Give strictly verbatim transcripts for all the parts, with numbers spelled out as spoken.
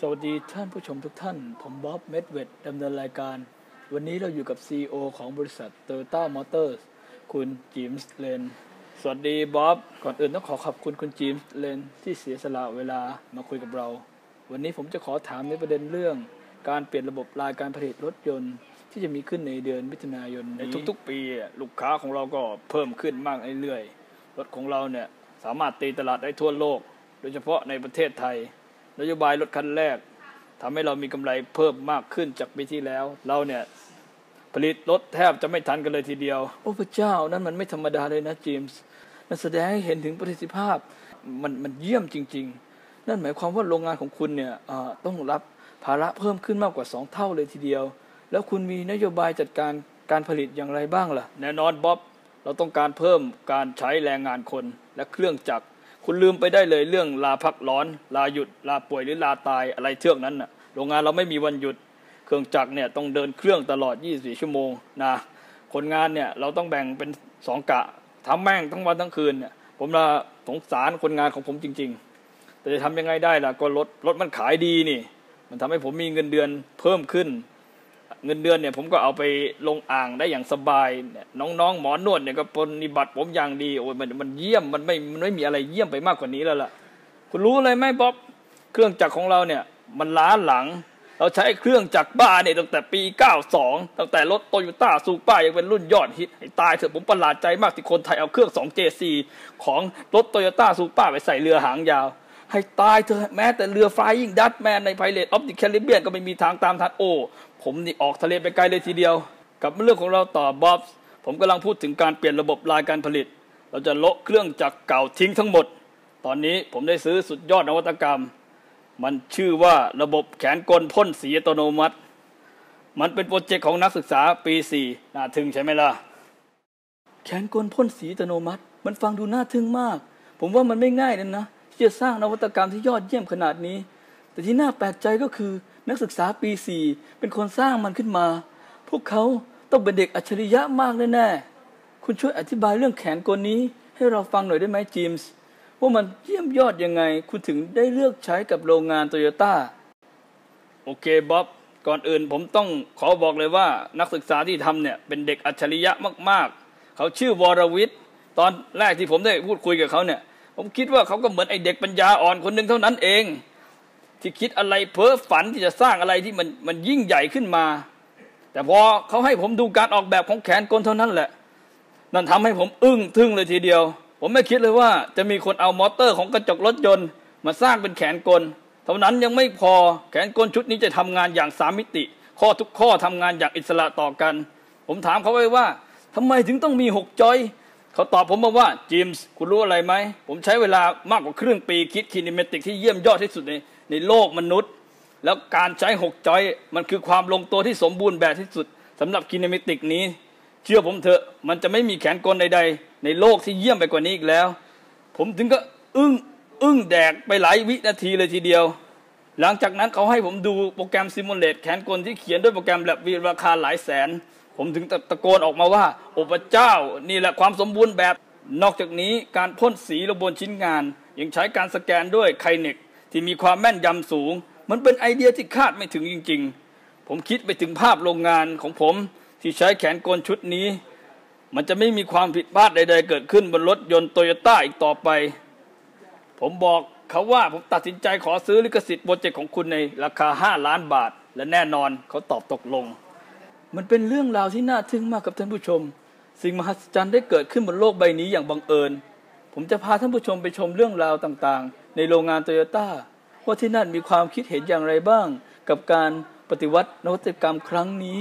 สวัสดีท่านผู้ชมทุกท่านผมบ๊อบเมดเวดดำเนินรายการวันนี้เราอยู่กับ ซี อี โอ ของบริษัท Toyota Motors คุณจีมส์เลนสวัสดีบ๊อบก่อนอื่นต้องขอขอบคุณคุณจีมส์เลนที่เสียสละเวลามาคุยกับเราวันนี้ผมจะขอถามในประเด็นเรื่องการเปลี่ยนระบบรายการผลิตรถยนต์ที่จะมีขึ้นในเดือนมิถุนายนในทุกๆปีลูกค้าของเราก็เพิ่มขึ้นมากเรื่อยๆรถของเราเนี่ยสามารถตีตลาดได้ทั่วโลกโดยเฉพาะในประเทศไทยนโยบายรถคันแรกทำให้เรามีกำไรเพิ่มมากขึ้นจากปีที่แล้วเราเนี่ยผลิตรถแทบจะไม่ทันกันเลยทีเดียวโอ้พระเจ้านั่นมันไม่ธรรมดาเลยนะจีมส์มันแสดงให้เห็นถึงประสิทธิภาพมันมันเยี่ยมจริงๆนั่นหมายความว่าโรงงานของคุณเนี่ยต้องรับภาระเพิ่มขึ้นมากกว่าสองเท่าเลยทีเดียวแล้วคุณมีนโยบายจัดการการผลิตอย่างไรบ้างล่ะแน่นอนบ๊อบเราต้องการเพิ่มการใช้แรงงานคนและเครื่องจักรคุณลืมไปได้เลยเรื่องลาพักร้อนลาหยุดลาป่วยหรือลาตายอะไรเทือกนั้นน่ะโรงงานเราไม่มีวันหยุดเครื่องจักรเนี่ยต้องเดินเครื่องตลอดยี่สิบสี่ชั่วโมงนะคนงานเนี่ยเราต้องแบ่งเป็นสองกะทำแม่งทั้งวันทั้งคืนเนี่ยผมละสงสารคนงานของผมจริงๆแต่จะทำยังไงได้ล่ะก็รถรถมันขายดีนี่มันทำให้ผมมีเงินเดือนเพิ่มขึ้นเงินเดือนเนี่ยผมก็เอาไปลงอ่างได้อย่างสบายเนี่ยน้องๆหมอนวดเนี่ยก็ปฏิบัติผมอย่างดีโอ้ยมันมันเยี่ยมมันไม่มันไม่มีอะไรเยี่ยมไปมากกว่านี้แล้วล่ะคุณรู้อะไรไหมบ๊อบเครื่องจักรของเราเนี่ยมันล้าหลังเราใช้เครื่องจักรบ้าเนี่ยตั้งแต่ปีเก้าสิบสองตั้งแต่รถโตโยต้าซูเปอร์ยังเป็นรุ่นยอดฮิตให้ตายเถอะผมประหลาดใจมากที่คนไทยเอาเครื่อง สอง เจ ซี ของรถโตโยต้าซูเปอร์ไปใส่เรือหางยาวให้ตายเถอะแม้แต่เรือไฟยิ่งดัตแมนในไพเรตออฟดิแคริบเบียนก็ไม่มีทางตามทันโอ้ผมนี่ออกทะเลไปไกลเลยทีเดียวกับเรื่องของเราต่อบ๊อบผมกำลังพูดถึงการเปลี่ยนระบบรายการผลิตเราจะโละเครื่องจักรเก่าทิ้งทั้งหมดตอนนี้ผมได้ซื้อสุดยอดนวัตกรรมมันชื่อว่าระบบแขนกลพ่นสีอัตโนมัติมันเป็นโปรเจกต์ของนักศึกษาปีสี่น่าทึ่งใช่ไหมล่ะแขนกลพ่นสีอัตโนมัติมันฟังดูน่าทึ่งมากผมว่ามันไม่ง่ายเลยนะที่จะสร้างนวัตกรรมที่ยอดเยี่ยมขนาดนี้แต่ที่น่าแปลกใจก็คือนักศึกษาปีสี่เป็นคนสร้างมันขึ้นมาพวกเขาต้องเป็นเด็กอัจฉริยะมากแน่ๆคุณช่วยอธิบายเรื่องแขนกลนี้ให้เราฟังหน่อยได้ไหมจีมส์ว่ามันเยี่ยมยอดยังไงคุณถึงได้เลือกใช้กับโรงงานโตโยต้าโอเคบ๊อบก่อนอื่นผมต้องขอบอกเลยว่านักศึกษาที่ทำเนี่ยเป็นเด็กอัจฉริยะมากๆเขาชื่อวรวิทย์ตอนแรกที่ผมได้พูดคุยกับเขาเนี่ยผมคิดว่าเขาก็เหมือนไอเด็กปัญญาอ่อนคนหนึ่งเท่านั้นเองที่คิดอะไรเพ้อฝันที่จะสร้างอะไรที่มันมันยิ่งใหญ่ขึ้นมาแต่พอเขาให้ผมดูการออกแบบของแขนกลเท่านั้นแหละนั่นทำให้ผมอึ้งทึ่งเลยทีเดียวผมไม่คิดเลยว่าจะมีคนเอามอเตอร์ของกระจกรถยนต์มาสร้างเป็นแขนกลเท่านั้นยังไม่พอแขนกลชุดนี้จะทำงานอย่างสามมิติข้อทุกข้อทำงานอย่างอิสระต่อกันผมถามเขาไว้ว่าทำไมถึงต้องมีหกจอยเขาตอบผมมาว่าจิมส์คุณรู้อะไรไหมผมใช้เวลามากกว่าครึ่งปีคิดคีเนเมติกที่เยี่ยมยอดที่สุดในในโลกมนุษย์แล้วการใช้หกจอยมันคือความลงตัวที่สมบูรณ์แบบที่สุดสำหรับคีเนเมติกนี้เชื่อผมเถอะมันจะไม่มีแขนกลใดๆในโลกที่เยี่ยมไปกว่านี้อีกแล้วผมถึงก็อึ้งอึ้งแดกไปหลายวินาทีเลยทีเดียวหลังจากนั้นเขาให้ผมดูโปรแกรมซิมูเลตแขนกลที่เขียนด้วยโปรแกรมแบบมีราคาหลายแสนผมถึงตะโกนออกมาว่าโอ้พระเจ้านี่แหละความสมบูรณ์แบบนอกจากนี้การพ่นสีลงบนชิ้นงานยังใช้การสแกนด้วยไคเน็กที่มีความแม่นยำสูงมันเป็นไอเดียที่คาดไม่ถึงจริงๆผมคิดไปถึงภาพโรงงานของผมที่ใช้แขนกลชุดนี้มันจะไม่มีความผิดพลาดใดๆเกิดขึ้นบนรถยนต์โตโยต้าอีกต่อไปผมบอกเขาว่าผมตัดสินใจขอซื้อลิขสิทธิ์โปรเจกต์ของคุณในราคาห้าล้านบาทและแน่นอนเขาตอบตกลงมันเป็นเรื่องราวที่น่าทึ่งมากครับท่านผู้ชมสิ่งมหัศจรรย์ได้เกิดขึ้นบนโลกใบนี้อย่างบังเอิญผมจะพาท่านผู้ชมไปชมเรื่องราวต่างๆในโรงงานโตโยต้าว่าที่นั่นมีความคิดเห็นอย่างไรบ้างกับการปฏิวัตินวัตกรรมครั้งนี้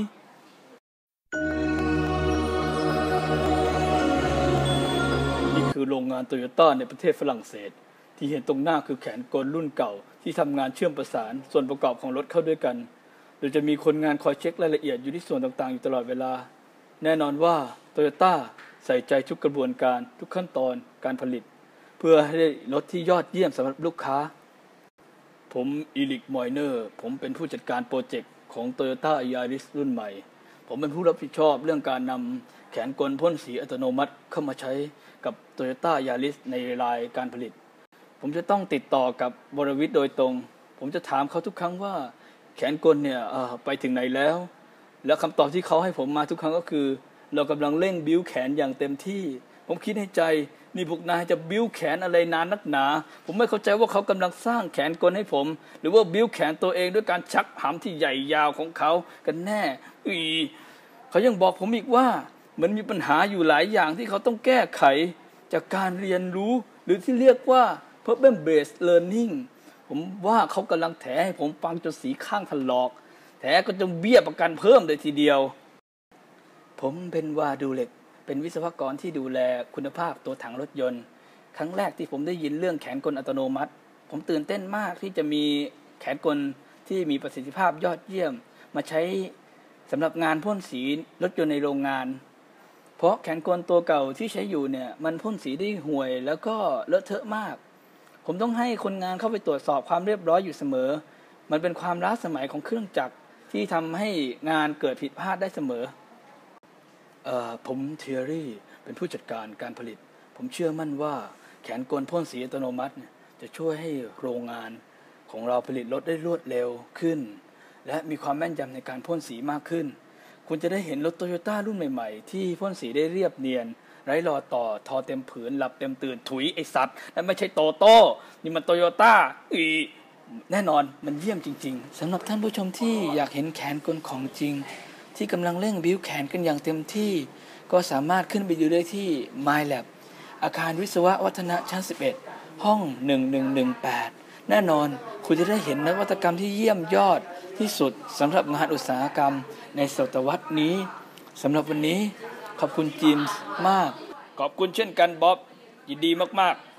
นี่คือโรงงานโตโยต้าในประเทศฝรั่งเศสที่เห็นตรงหน้าคือแขนกลรุ่นเก่าที่ทำงานเชื่อมประสานส่วนประกอบของรถเข้าด้วยกันโดยจะมีคนงานคอยเช็ครายละเอียดอยู่ที่ส่วนต่างๆอยู่ตลอดเวลาแน่นอนว่าโตโยต้าใส่ใจทุกกระบวนการทุกขั้นตอนการผลิตเพื่อให้ได้รถที่ยอดเยี่ยมสำหรับลูกค้าผมอีริกมอยเนอร์ผมเป็นผู้จัดการโปรเจกต์ของ Toyota Yaris รุ่นใหม่ผมเป็นผู้รับผิดชอบเรื่องการนำแขนกลพ่นสีอัตโนมัติเข้ามาใช้กับ Toyota Yaris ในรายการผลิตผมจะต้องติดต่อกับวรวิทย์โดยตรงผมจะถามเขาทุกครั้งว่าแขนกลเนี่ยไปถึงไหนแล้วแล้วคำตอบที่เขาให้ผมมาทุกครั้งก็คือเรากำลังเร่งบิ้วแขนอย่างเต็มที่ผมคิดในใจนี่พวกนายจะบิ้วแขนอะไรนานนักหนาผมไม่เข้าใจว่าเขากำลังสร้างแขนกลให้ผมหรือว่าบิ้วแขนตัวเองด้วยการชักหำที่ใหญ่ยาวของเขากันแน่อีเขายังบอกผมอีกว่ามันมีปัญหาอยู่หลายอย่างที่เขาต้องแก้ไขจากการเรียนรู้หรือที่เรียกว่า problem based learning ผมว่าเขากำลังแถให้ผมฟังจนสีข้างถลอกแถก็จะเบี้ยประกันเพิ่มเลยทีเดียวผมเป็นวาดูเล็กเป็นวิศวกรที่ดูแลคุณภาพตัวถังรถยนต์ครั้งแรกที่ผมได้ยินเรื่องแขนกลอัตโนมัติผมตื่นเต้นมากที่จะมีแขนกลที่มีประสิทธิภาพยอดเยี่ยมมาใช้สำหรับงานพ่นสีรถยนต์ในโรงงานเพราะแขนกลตัวเก่าที่ใช้อยู่เนี่ยมันพ่นสีได้ห่วยแล้วก็เลอะเทอะมากผมต้องให้คนงานเข้าไปตรวจสอบความเรียบร้อยอยู่เสมอมันเป็นความล้าสมัยของเครื่องจักรที่ทำให้งานเกิดผิดพลาดได้เสมอเอ่อผมเทอรี่เป็นผู้จัดการการผลิตผมเชื่อมั่นว่าแขนกลพ่นสีอัตโนมัติเนี่ยจะช่วยให้โรงงานของเราผลิตรถได้รวดเร็วขึ้นและมีความแม่นยำในการพ่นสีมากขึ้นคุณจะได้เห็นรถโตโยต้ารุ่นใหม่ๆที่พ่นสีได้เรียบเนียนไร้รอยต่อทอเต็มผืนหลับเต็มตื่นถุยไอสัตว์นั่นไม่ใช่โตโต้นี่มันโตโยต้าอีแน่นอนมันเยี่ยมจริงๆสำหรับท่านผู้ชมที่อยากเห็นแขนกลของจริงที่กำลังเร่งบิ้วแขนกันอย่างเต็มที่ก็สามารถขึ้นไปดูได้ที่ MyLab อาคารวิศวะวัฒนะชั้นสิบเอ็ดห้องหนึ่งหนึ่งหนึ่งแปดแน่นอนคุณจะได้เห็นนวัตกรรมที่เยี่ยมยอดที่สุดสำหรับงานอุตสาหกรรมในศตวรรษนี้สำหรับวันนี้ขอบคุณจีมส์มากขอบคุณเช่นกันบ๊อบยินดีมากๆ